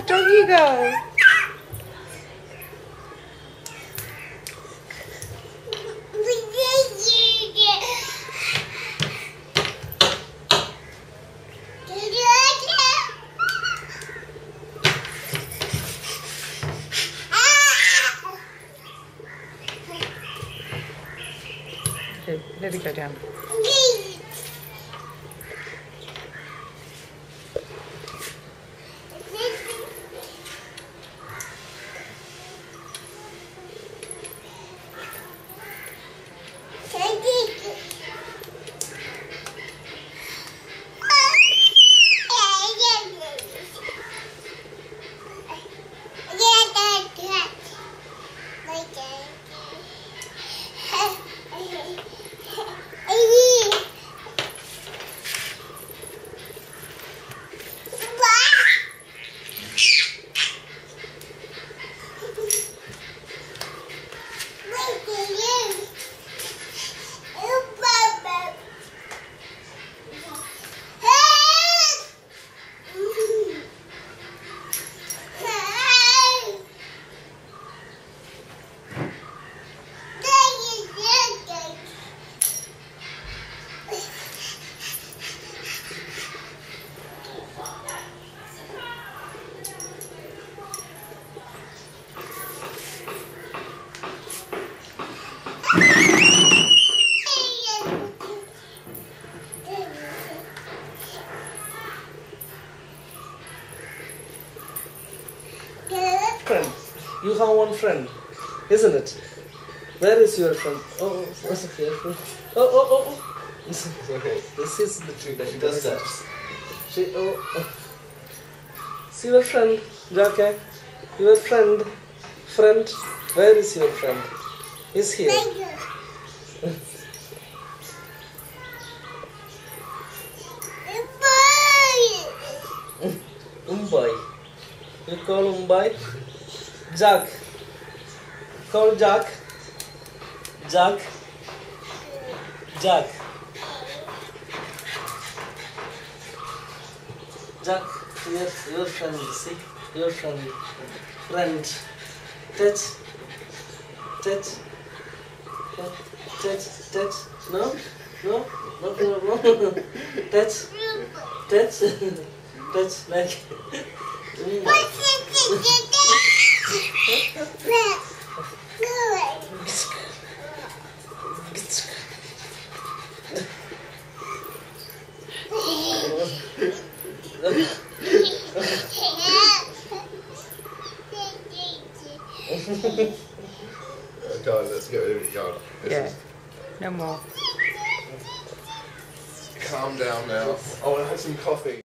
Doggy go. Okay, let it go down. Friend. You have one friend, isn't it? Where is your friend? Oh, what's your friend? Oh. Okay. This is the trick that she does that. See your friend, Jackie? Your friend. Friend. Where is your friend? He's here. Umbai. You call Umbai? Jack. Call Jack. Jack. Jack. Jack, your friend, see? Your friend. Friend. Touch. Touch. Touch. Touch. No? No? No. Touch. Touch. Touch like. Guys, let's get rid of it, God. Yeah, no more. Calm down now. I want to have some coffee.